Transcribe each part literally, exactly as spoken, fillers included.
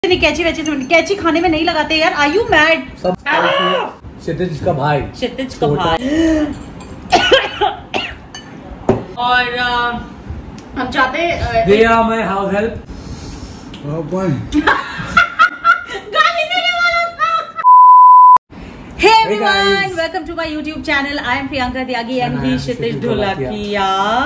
नहीं कैची वैची कैची खाने में नहीं लगाते यार। Are you mad? क्षितिज का भाई क्षितिज का भाई और आ, हम चाहते दिया मैं हाउस हेल्प गाली देने वाला था। Hey everyone, welcome to my YouTube channel. I am Priyanka Tyagi and he क्षितिज ढोलकिया।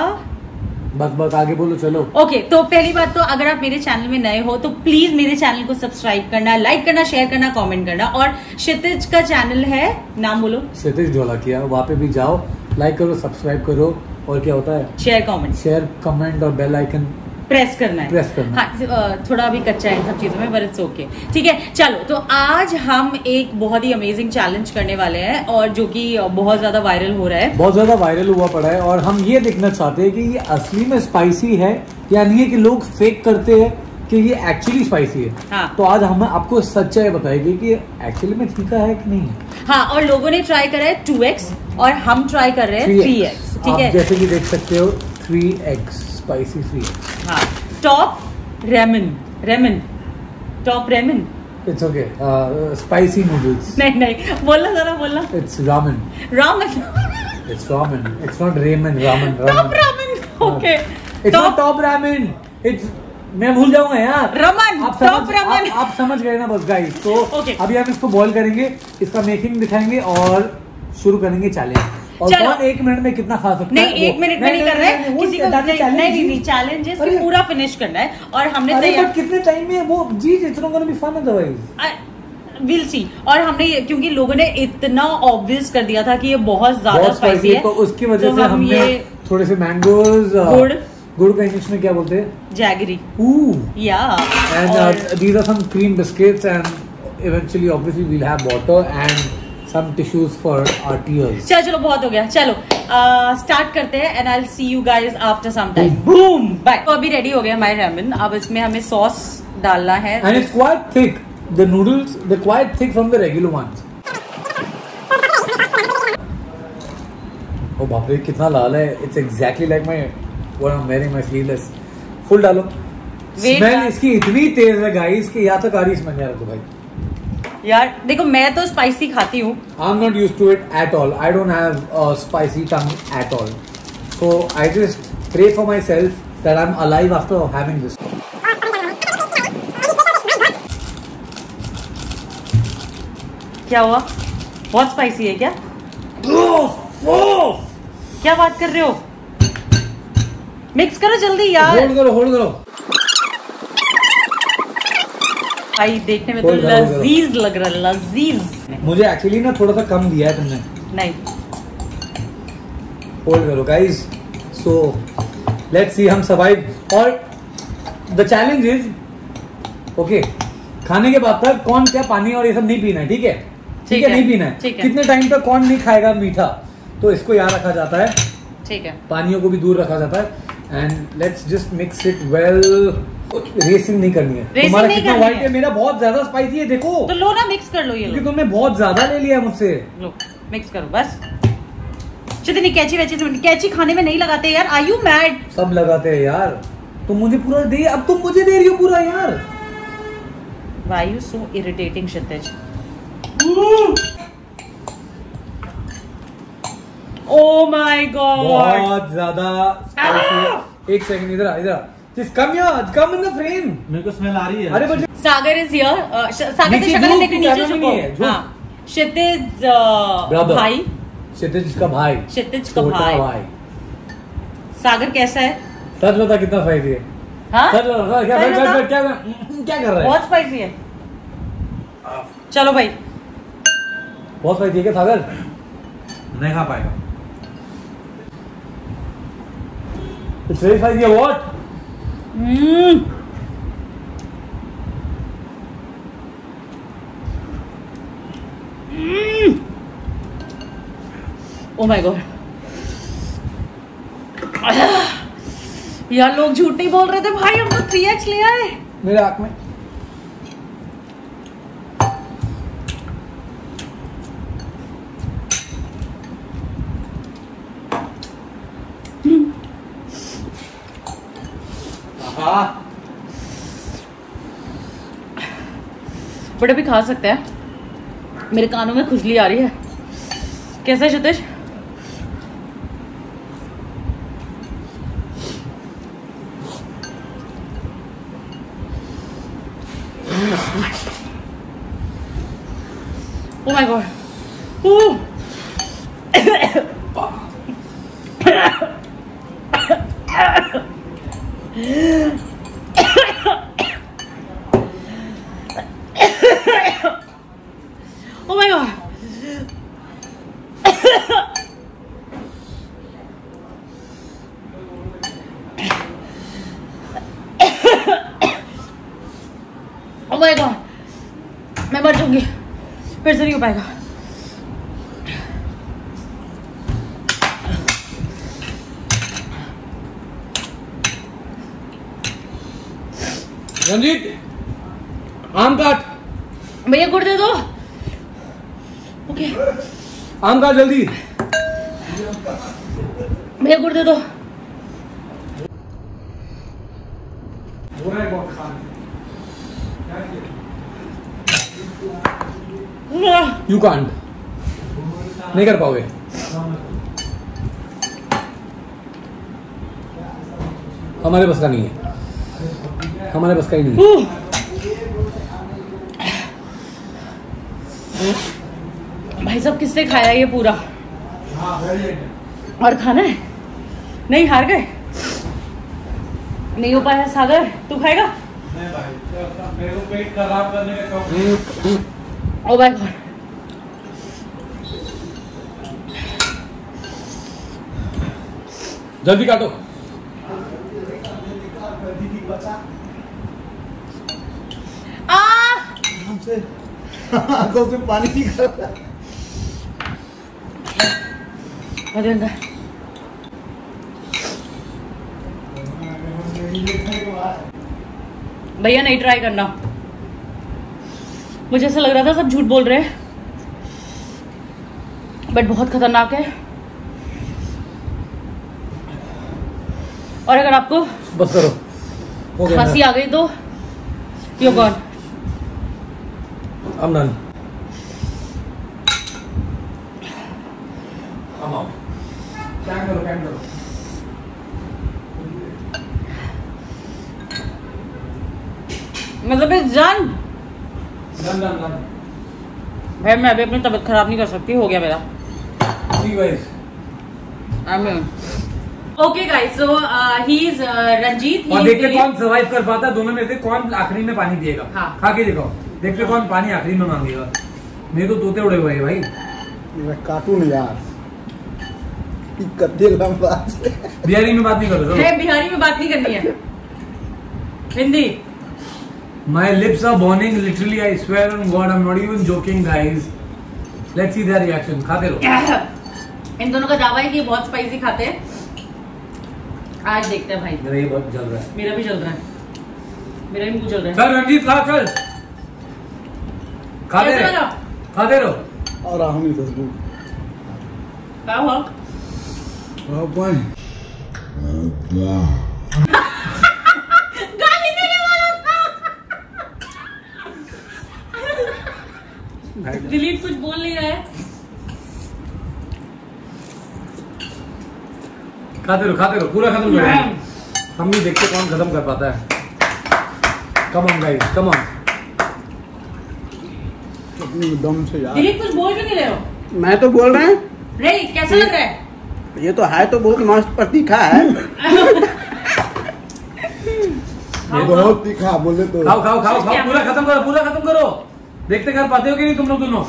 बस बस आगे बोलो चलो। ओके okay, तो पहली बात तो अगर आप मेरे चैनल में नए हो तो प्लीज मेरे चैनल को सब्सक्राइब करना, लाइक करना, शेयर करना, कमेंट करना। और क्षितिज का चैनल है, नाम बोलो। क्षितिज ढोलकिया, वहाँ पे भी जाओ, लाइक करो, सब्सक्राइब करो और क्या होता है, शेयर कमेंट शेयर कमेंट और बेल आइकन प्रेस करना है। प्रेस करना हाँ, थोड़ा अभी कच्चा है इन सब चीजों में, बट इट्स ओके। ठीक है, चलो तो आज हम एक बहुत ही अमेजिंग चैलेंज करने वाले हैं और जो कि बहुत ज्यादा वायरल हो रहा है, बहुत ज्यादा वायरल हुआ पड़ा है। और हम ये देखना चाहते हैं कि ये असली में स्पाइसी है या नहीं है, कि लोग फेक करते हैं कि ये एक्चुअली स्पाइसी है। हाँ। तो आज हम आपको सच्चाई बताएंगे कि एक्चुअली में तीखा है कि नहीं है। हाँ, और लोगों ने ट्राई करा है टू एक्स और हम ट्राई कर रहे हैं थ्री एक्स। ठीक है, जैसे कि देख सकते हो three X spicy three X. हाँ, top ramen ramen top ramen it's okay, spicy noodles. नहीं नहीं बोलना जरा बोलना। It's ramen ramen it's ramen it's not ramen ramen top ramen. Okay, it's not top ramen, it's मैं भूल जाऊंगा यार। रमन, आप टॉप समझ रमन। आप, आप समझ गए ना बस गाइस। तो okay. अभी हम इसको बॉईल करेंगे, इसका मेकिंग दिखाएंगे और शुरू करेंगे चैलेंज। और कौन एक मिनट में कितना खा सकता नहीं, है? एक मिनट में नहीं कर रहे हैं किसी को। नहीं नहीं चैलेंज है, पूरा फिनिश करना है। और हमने तैयार कितने टाइम में वो जी it's not gonna be fun otherwise will see. और हमने क्योंकि लोगों ने इतना ऑब्वियस कर दिया था कि ये बहुत ज्यादा स्पाइसी है, तो उसकी वजह तो से हम हमने ये थोड़े से मैंगोज, गुड़ गुड़ का इंग्लिश में क्या बोलते हैं? जैगरी। या and these are some cream biscuits and eventually obviously we'll have water and some tissues for our tears. चलो चलो बहुत हो गया, चलो स्टार्ट uh, करते हैं and I'll see you guys after some time. Boom, bye. तो अभी रेडी हो गया हमारे ramen। अब इसमें हमें सॉस डालना है and it's quite thick. The noodles they're quite thick from the regular ones. oh बाप रे कितना लाल है। It's exactly like my what I'm wearing my sleeveless. Full डालो। स्मेल इसकी इतनी तेज है गाइस कि या तो कारी स्मेल यार। तो भाई यार देखो, मैं तो स्पाइसी खाती हूँ। I'm not used to it at all. I don't have a spicy tongue at all. So I just pray for myself that I'm alive after having this. क्या हुआ? बहुत स्पाइसी है क्या? क्या बात कर रहे हो? मिक्स करो जल्दी यार। होल्ड करो होल्ड करो भाई, देखने में तो लजीज लग रहा है, लजीज। मुझे एक्चुअली ना थोड़ा सा कम दिया है तुमने। नहीं, होल्ड करो गाइस। सो लेट्स सी हम सर्वाइव। और द चैलेंज इज ओके, खाने के बाद तक कौन क्या पानी और ये सब नहीं पीना है। ठीक है ठीक है, नहीं पीना है। कितने टाइम तक कौन नहीं खाएगा मीठा, तो इसको याद रखा जाता है। ठीक है, पानियों को भी दूर रखा जाता है। And let's just mix it well. Racing नहीं करनी है। तुम्हारा कितना व्हाइट है, मेरा बहुत ज्यादा स्पाइसी है। देखो तो लो ना, मिक्स कर लो। ये क्योंकि तुमने बहुत ज्यादा ले लिया मुझसे। लो मिक्स करो बस। जितनी कैची वैची कैची खाने में नहीं लगाते यार। Are you mad? सब लगाते हैं यार। तुम मुझे पूरा दे, अब तुम मुझे दे रही हो पूरा यार। Why you so irritating, Kshitij? Oh my God! बहुत ज्यादा स्पाइसी। एक सेकंड इधर आ, इधर आ। Just come here, come in the frame. मेरे को स्मेल आ रही है। अरे बच्चे, सागर इज हियर। सागर की शक्ल देखो, नीचे झुको। हाँ, क्षितिज भाई, क्षितिज का भाई, क्षितिज का भाई। भाई सागर कैसा है? सच बता कितना स्पाइसी है? हाँ? सच बता क्या क्या क्या क्या कर रहा है? बहुत स्पाइसी है। चलो भाई, बहुत स्पाइसी है क्या सागर? नहीं खा पाएगा। It's very spicy. What? Hmm, oh my god. यार लोग झूठ नहीं बोल रहे थे भाई, हम तो थ्री एक्स ले आए। मेरे आंख में बट अभी खा सकते हैं। मेरे कानों में खुजली आ रही है। कैसा है क्षितिज? Oh my god. Ooh. Oh my god. Oh my god. मैं मर जाऊंगी, फिर से नहीं हो पाएगा। रंजीत, आम काट। भैया गुड़ दे दो। ओके, आम काट जल्दी। भैया गुड़ दे दो। यू कांट, नहीं कर पाओगे। हमारे बस का नहीं है, हमारे बस का ही नहीं है। भाई साहब किसने खाया ये पूरा? और खाना है? नहीं, हार गए, नहीं हो पाया। सागर तू खाएगा? नहीं भाई, मेरे को पेट खराब करने का शौक। Oh my god. जल्दी काटो। आ हमसे आंखों से पानी निकल रहा है। भैया नहीं ट्राई करना। मुझे ऐसा लग रहा था सब झूठ बोल रहे हैं, बट बहुत खतरनाक है। और अगर आपको बस करो, हो गया। खांसी आ गई तो you gone. I'm done. I'm out. क्या करो, क्या करो। मतलब it's done. Done, done, done. भाई मैं अभी अपनी तबीयत खराब नहीं कर सकती, हो गया मेरा। See you guys. Okay guys, so he is Ranjit. और देखते कौन सर्वाइव कर पाता है दोनों में से, कौन आखिरी में पानी पिएगा। हाँ। खा के देखो, देखते कौन पानी आखिरी में मांगेगा। मेरे तो तोते उड़े हुए हैं भाई। मैं कार्टून यार, कद्दे लंबा से। बिहारी में बात नहीं कर रहे। है, बिहारी में बात नहीं करनी है, Hindi. My lips are burning literally, I swear on God, I'm not even joking guys. Let's see their reaction. खाते रहो। इन दोनों का दावा है कि बहुत स्पाइसी खाते हैं। आज देखते हैं भाई। मेरा ये बहुत जल रहा है। मेरा भी जल रहा है, मेरा भी मुंह जल रहा है। चल रंजीत खा, चल खाते कैसा रहो, लगा? खाते रहो। और हम ही दस दूँ। क्या हुआ? गाली देने वाला था। दिलीप कुछ बोल नहीं रहा है। खाते रहो, खाते रहो, पूरा खत्म करो। हम भी देखते कौन खत्म कर पाता है। Come on guys, come on. अपनी दम से यार। दिलीप कुछ बोल भी नहीं रहे हो। मैं तो बोल रहे हैं। रे कैसा लग रहा है? ये तो है तो बहुत मस्त पर तीखा है। बहुत तीखा बोले तो। खाओ खाओ खाओ खाओ, पूरा खत्म करो, पूरा खत्म करो। देखते कर पाते हो कि नहीं तुम लोग दोनों।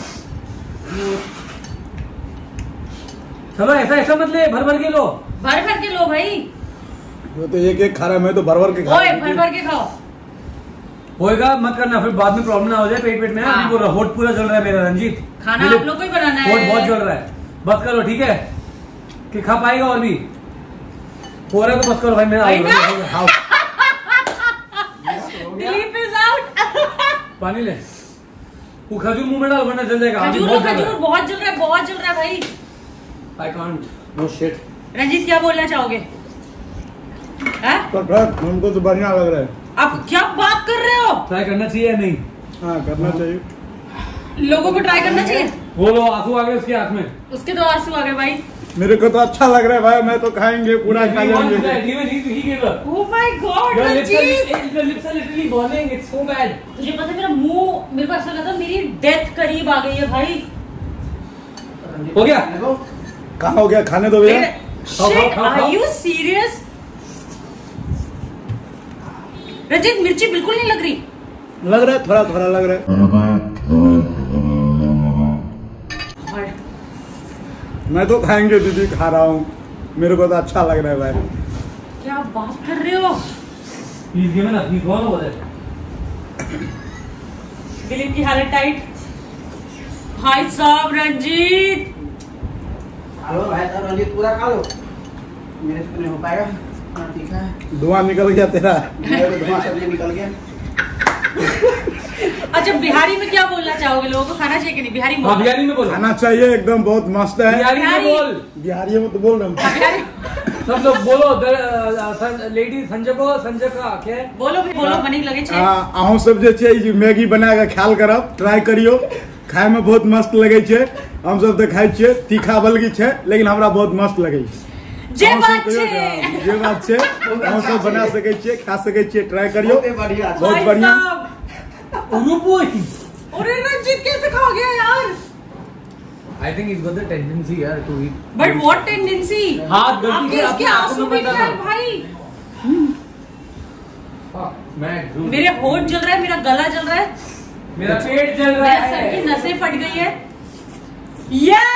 चलो ऐसा ऐसा मत ले, भर भर के लो। भर भर के लो भाई। वो तो एक एक खा रहा है, मैं तो भर भर के खा ओए रहा हूं। भर भर के खाओ। होएगा मत करना, फिर बाद में प्रॉब्लम ना हो जाए पेट पेट में। हाँ। अभी बोल रहा होट पूरा जल रहा है मेरा रंजीत। खाना आप लोग को ही बनाना है। होट बहुत जल रहा है, बस करो ठीक है। कि खा पाएगा और भी हो रहा है तो बस करो भाई। मेरा खाओ। Dilip is out. पानी ले, वो खजूर मुंह में डाल वरना जल जाएगा। अभी खजूर बहुत जल खजूर रहा है। बहुत जल रहा है, बहुत जल रहा है भाई। I can't. No shit. Ranjit क्या बोलना चाहोगे? हैं? पर हमको तो बढ़िया लग रहा है। आप क्या बात कर रहे हो? ट्राई करना चाहिए या नहीं? हाँ करना चाहिए। लोगों को ट्राई करना चाहिए। वो लो आंसू आ गए उसके हाथ में। उसके तो आंसू आ गए भाई। मेरे को तो अच्छा लग रहा है भाई, मैं तो खाएंगे पूरा खा जाएंगे। Oh my God, Ranjit! Your lips are literally burning. It's so bad. तुझे पता है मेरा मुंह, मेरे को ऐसा लगा था मेरी डेथ करीब आ गई है भाई। हो गया? कहाँ हो गया? खाने दो भैया। Shit, are you serious? Ranjit मिर्ची बिल्कुल नहीं लग रही। लग रहा है, थोड़ा थोड़ा लग रहा है। मैं तो खाएंगे दीदी, खा रहा हूँ, मेरे को तो अच्छा लग रहा है भाई। क्या बात कर रहे हो? Please give me a piece one over there. Dilip की हालत टाइट। भाई साहब रंजीत, हेलो भाई साहब, रंजीत पूरा खा लो, मेरे से तो नहीं हो पाएगा, हाँ तीखा है। धुआं निकल गया तेरा। मेरे को धुआं सब निकल गया। अच्छा बिहारी में क्या बोलना चाहोगे? लोगों को खाना चाहिए कि नहीं? बिहारी में हाँ, बिहारी में बोलो। खाना चाहिए, एकदम बहुत मस्त है। बिहारी में बोल। बिहारी में तो बोल रहा हूँ। बिहारी सब लोग बोलो। लेडी संजय को, संजय का क्या है? बोलो भी बोलो, बनी लगे छे। अहूँ सब जे छै ई मैगी बना के ख्याल करब, ट्राई करियो, खाए में बहुत मस्त लगे छे। हम सब तो खाई छे, तीखा बलगी छे, लेकिन हमरा बहुत मस्त लगे छे। जे बात छे, जे बात छे, हम सब बना सके छे, खा सके छे, ट्राई करियो, बहुत बढ़िया, बहुत बढ़िया। अरे रंजीत कैसे खा गया यार? I think he's got the tendency यार to eat. But what tendency? हाथ गलती आपके से इसके अपने आंसू आंखों भी में नहीं डाला। है भाई। मैं मेरे होठ जल रहा है, मेरा गला जल रहा है, मेरा पेट जल रहा मेरे सर की है। नसें फट गई है। Yeah!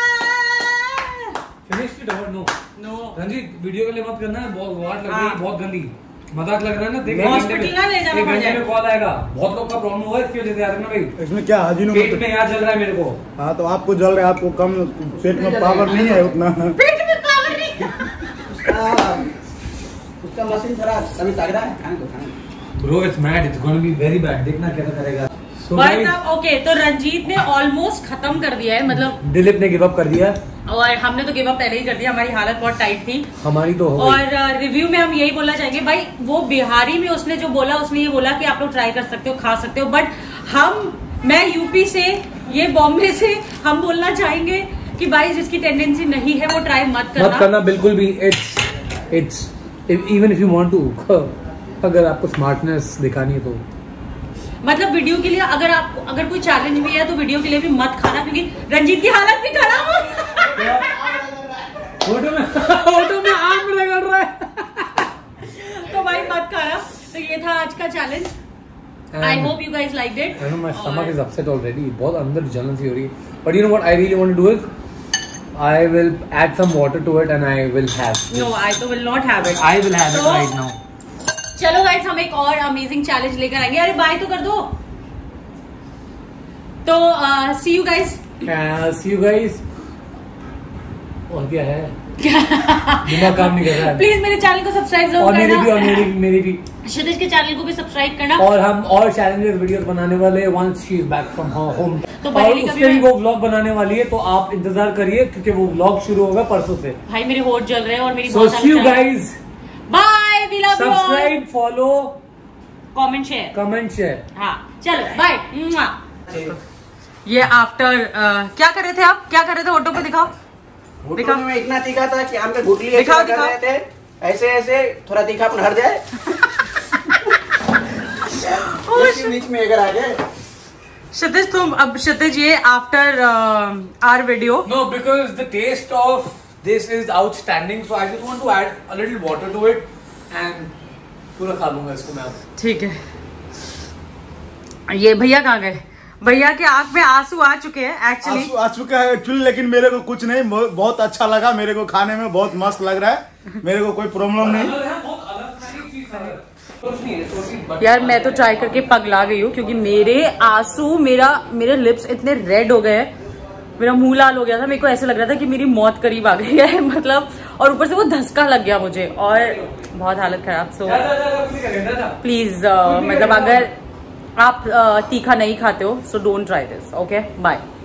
Finish it or no? No. Ranjit video के लिए मत करना है, बहुत वाट लग रही है, बहुत गंदी मजाक लग रहा है ना। देख हॉस्पिटल ना ले जाना पड़ जाए। में कॉल आएगा, बहुत लोग का प्रॉब्लम हुआ है इसकी वजह से यार ना भाई। इसमें क्या हाजिनो पेट में यहाँ जल रहा है मेरे को। हाँ तो आपको जल रहा है, आपको कम पेट में पावर नहीं है उतना। पेट में पावर नहीं। उसका उसका मशीन थोड़ा कभी लग रहा है, खाने को खाने को। Bro, it's mad. It's going to be very bad. देखना कैसा करेगा। So भाई guys, साहब ओके, तो रंजीत ने ऑलमोस्ट खत्म कर दिया है, मतलब दिलीप ने गिव अप कर दिया, और हमने तो गिव अप पहले ही कर दिया। हमारी हालत बहुत टाइट थी। हमारी तो हो गई। और रिव्यू में हम यही बोलना चाहेंगे भाई, वो बिहारी में उसने जो बोला, उसने ये बोला कि आप लोग ट्राई कर सकते हो, खा सकते हो, बट हम, मैं यूपी से, ये बॉम्बे से, हम बोलना चाहेंगे कि भाई जिसकी टेंडेंसी नहीं है वो ट्राई मत करना। मत करना बिल्कुल भी। It's it's even if you want to, अगर आपको स्मार्टनेस दिखानी है तो मतलब वीडियो के लिए, अगर आपको अगर कोई चैलेंज भी है तो वीडियो के लिए भी मत खाना, क्योंकि रंजीत की हालत भी खराब हो। फोटो में फोटो में आग रगड़ रहा है। तो भाई मत खाना। तो ये था आज का challenge. I hope you guys like it. I know my stomach is upset already, बहुत अंदर जलन सी हो रही है। But you know what I really want to do is I will add some water to it and I will have this. No, I तो will not have it. I will have so, it right now. चलो guys, हम एक और amazing challenge लेकर आएंगे। अरे bye तो कर दो। तो see you guys. See you guys. और क्या है? दिमाग काम नहीं कर रहा है। प्लीज मेरे चैनल को सब्सक्राइब जरूर और मेरी करना। भी और मेरी मेरी भी क्षितिज के चैनल को भी सब्सक्राइब करना। और हम और चैलेंजेस वीडियोस बनाने वाले once she is back from home. तो और उसके भी वो व्लॉग बनाने वाली है, तो आप इंतजार करिए क्योंकि वो व्लॉग शुरू होगा परसों से। भाई मेरे होठ जल रहे हैं और मेरी so see you guys. Bye, we love you. Subscribe, follow, comment, share. Comment, share. हाँ चलो बाय। ये आफ्टर क्या कर रहे थे आप? क्या कर रहे थे? ऑटो पे दिखाओ। दिखा में इतना तीखा था कि आम पे गुटली ऐसे दिखाओ, कर रहे थे, ऐसे ऐसे थोड़ा तीखा अपन हट जाए। इसी बीच में अगर आ जाए। क्षितिज तुम अब क्षितिज ये after our video. No, because the taste of this is outstanding, so I just want to add a little water to it and पूरा खा लूंगा इसको मैं अब। ठीक है। ये भैया कहाँ गए? भैया के आंख में आंसू आ चुके हैं एक्चुअली। आंसू आ चुका है एक्चुअली, लेकिन मेरे को कुछ नहीं, बहुत अच्छा लगा मेरे को, खाने में बहुत मस्त लग रहा है, मेरे को कोई प्रॉब्लम नहीं। यार मैं तो ट्राई करके पगला गई हूँ, क्योंकि मेरे आंसू, मेरा मेरे लिप्स इतने रेड हो गए हैं, मेरा मुंह लाल हो गया था, मेरे को ऐसे लग रहा था कि मेरी मौत करीब आ गई है मतलब। और ऊपर से वो धक्का लग गया मुझे और बहुत हालत खराब। सो प्लीज मतलब अगर आप तीखा नहीं खाते हो so don't try this. Okay bye.